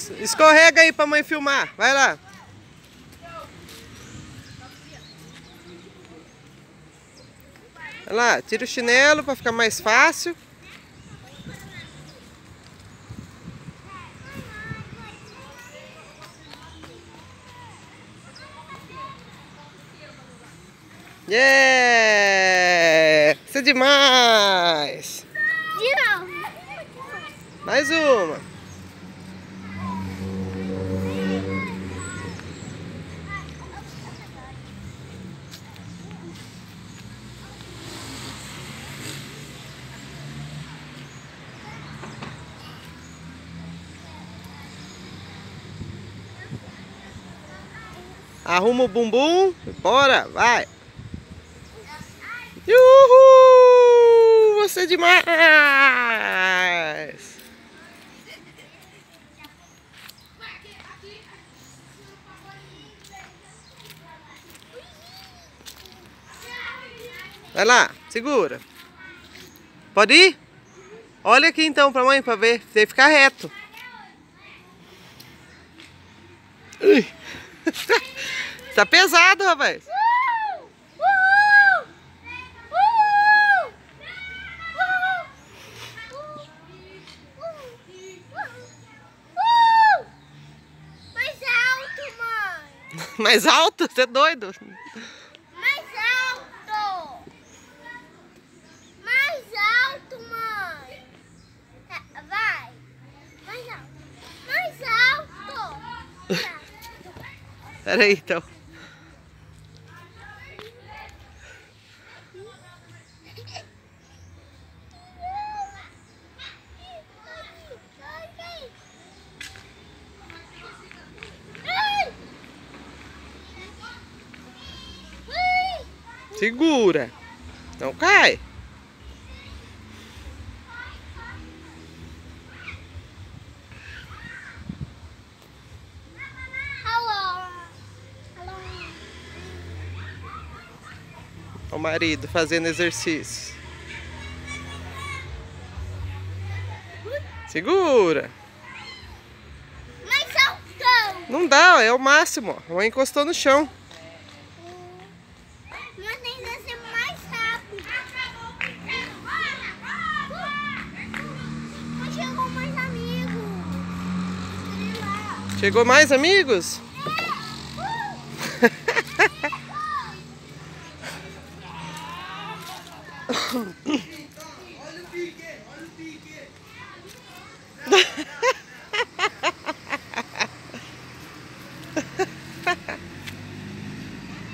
Escorrega aí pra mãe filmar. Vai lá. Vai lá, tira o chinelo pra ficar mais fácil. Yeah! Isso é demais! Mais uma! Arruma o bumbum, bora, vai! Uhul! Você é demais! Vai lá, segura. Pode ir? Olha aqui então pra mãe pra ver. Tem que ficar reto. Ui. Tá pesado, rapaz. Mais alto? Você é doido? Mais alto! Mais alto, mãe! Vai! Mais alto! Mais alto! Pera aí, então. Segura. Não cai. O marido fazendo exercício. Segura. Mais alto! Não dá, é o máximo. A mãe encostou no chão. Mas tem que ser mais rápido. Mas chegou mais amigos. Chegou mais amigos? Olha o pique, olha o pique.